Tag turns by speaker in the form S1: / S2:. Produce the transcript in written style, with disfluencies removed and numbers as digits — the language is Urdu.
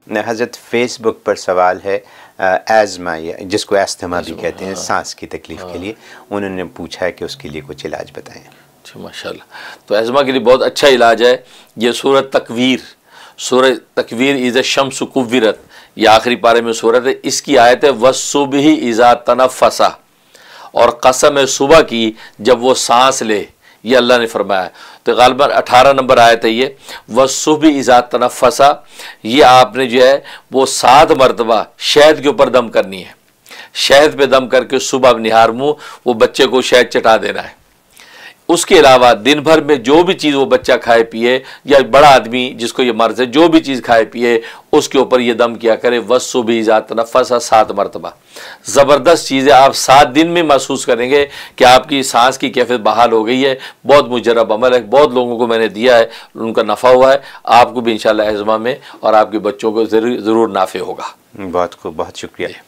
S1: حضرت فیس بک پر سوال ہے ایزما جس کو ایستھما بھی کہتے ہیں سانس کی تکلیف کے لیے، انہوں نے پوچھا ہے کہ اس کے لیے کچھ علاج بتائیں۔
S2: ماشاء اللہ، تو ایزما کے لیے بہت اچھا علاج ہے یہ سورہ تکویر اذا الشمس کورت، یہ آخری پارے میں سورت ہے، اس کی آیت ہے والصبح اذا تنفس، اور قسم ہے صبح کی جب وہ سانس لے، یہ اللہ نے فرمایا۔ تو غالباً 18 نمبر آیت ہے یہ والصبح اذا تنفس، یہ آپ نے جو ہے وہ 7 مرتبہ شہد کے اوپر دم کرنی ہے، شہد پہ دم کر کے صبح نہار منہ وہ بچے کو شہد چٹا دینا ہے۔ اس کے علاوہ دن بھر میں جو بھی چیز وہ بچہ کھائے پیے یا بڑا آدمی جس کو یہ مرض ہے جو بھی چیز کھائے پیے اس کے اوپر یہ دم کیا کرے والصبح اذا تنفس 7 مرتبہ۔ زبردست چیز ہے، آپ 7 دن میں محسوس کریں گے کہ آپ کی سانس کی کیفیت بحال ہو گئی ہے۔ بہت مجرب عمل ہے، بہت لوگوں کو میں نے دیا ہے، ان کا نفع ہوا ہے، آپ کو بھی انشاءاللہ ایزما میں اور آپ کے بچوں کو ضرور نافع ہوگا۔
S1: بہت خوب، بہت شکریہ۔